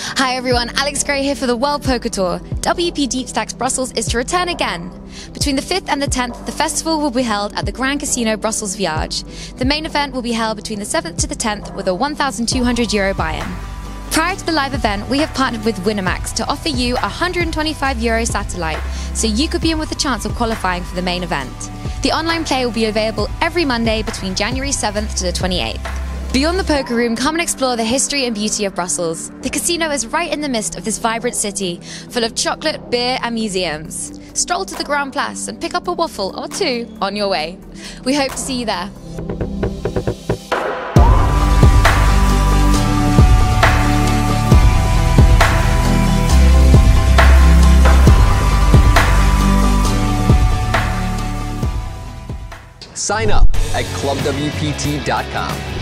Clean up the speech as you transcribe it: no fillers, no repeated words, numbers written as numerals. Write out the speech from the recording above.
Hi everyone, Alex Gray here for the World Poker Tour. WPTDeepStacks Brussels is to return again. Between the 5th and the 10th, the festival will be held at the Grand Casino Brussels VIAGE. The main event will be held between the 7th to the 10th with a €1,200 buy-in. Prior to the live event, we have partnered with Winamax to offer you a €125 satellite, so you could be in with a chance of qualifying for the main event. The online play will be available every Monday between January 7th to the 28th. Beyond the poker room, come and explore the history and beauty of Brussels. The casino is right in the midst of this vibrant city, full of chocolate, beer and museums. Stroll to the Grand Place and pick up a waffle or two on your way. We hope to see you there. Sign up at ClubWPT.com.